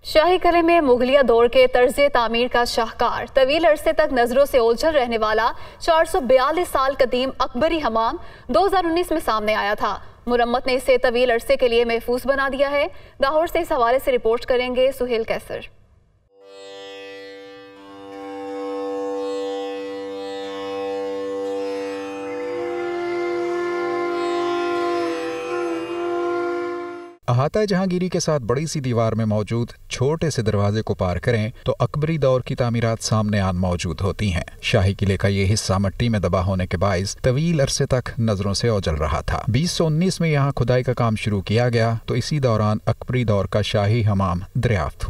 शाही किले में मुगलिया दौर के तर्ज तामीर का शाहकार, तवील अरसे तक नजरों से ओझल रहने वाला 442 साल कदीम अकबरी हमाम 2019 में सामने आया था। मुरम्मत ने इसे तवील अरसे के लिए महफूज बना दिया है। लाहौर से इस हवाले से रिपोर्ट करेंगे सुहेल कैसर। अहाता जहांगीरी के साथ बड़ी सी दीवार में मौजूद छोटे से दरवाजे को पार करें तो अकबरी दौर की तामीरात सामने आन मौजूद होती हैं। शाही किले का ये हिस्सा मिट्टी में दबा होने के बाइस तवील अरसे तक नजरों से ओझल रहा था। 2019 में यहाँ खुदाई का काम शुरू किया गया तो इसी दौरान अकबरी दौर का शाही हमाम दरियाफ्त हुआ।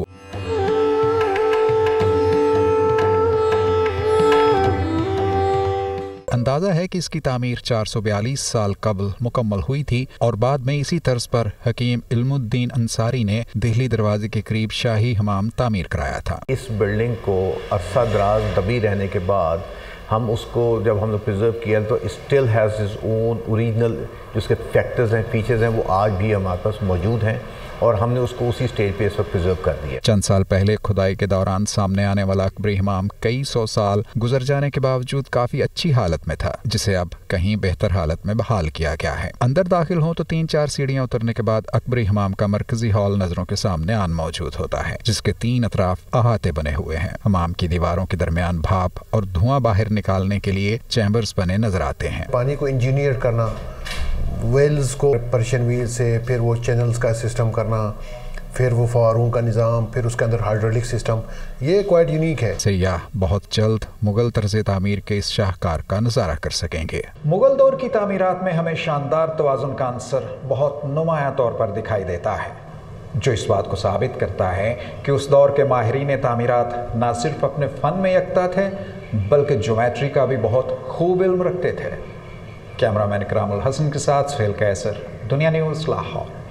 अंदाजा है कि इसकी तामीर 442 साल कबल मुकम्मल हुई थी और बाद में इसी तर्ज पर हकीम इल्मुद्दीन अंसारी ने दिल्ली दरवाजे के करीब शाही हमाम तामीर कराया था। इस बिल्डिंग को अरसा दराज दबी रहने के बाद हम उसको जब हम लोग प्रिजर्व किया तो still has his own original जिसके फैक्टर्स हैं, फीचर्स हैं, वो आज भी हमारे पास मौजूद हैं और हमने उसको उसी स्टेज पे इस वक्त प्रिजर्व कर दिया। चंद साल पहले खुदाई के दौरान सामने आने वाला अकबरी हमाम कई सौ साल गुजर जाने के बावजूद काफी अच्छी हालत में था, जिसे अब कहीं बेहतर हालत में बहाल किया गया है। अंदर दाखिल हो तो 3-4 सीढ़ियां उतरने के बाद अकबरी हमाम का मरकजी हॉल नजरों के सामने आन मौजूद होता है, जिसके 3 अतराफ अहाते बने हुए हैं। हमाम की दीवारों के दरमियान भाप और धुआं बाहर निकालने के लिए चैम्बर्स बने नजर आते हैं। पानी को इंजीनियर करना, वेल्स को पर्शियन व्हील से, फिर वो चैनल्स का सिस्टम करना, फिर वो फवारों का निज़ाम, फिर उसके अंदर हाइड्रोलिक सिस्टम, ये क्वाइट यूनिक है। सयाह बहुत जल्द मुगल तर्ज तामीर के इस शाहकार का नज़ारा कर सकेंगे। मुगल दौर की तामीरात में हमें शानदार तवाज़ुन का अंसर बहुत नुमाया तौर पर दिखाई देता है, जो इस बात को साबित करता है कि उस दौर के माहिरीन तामीरात न सिर्फ अपने फ़न में यकता थे बल्कि ज्योमेट्री का भी बहुत खूब इल्म रखते थे। कैमरामैन इकरामुल हसन के साथ सुहेल कैसर, दुनिया न्यूज़, लाहौर।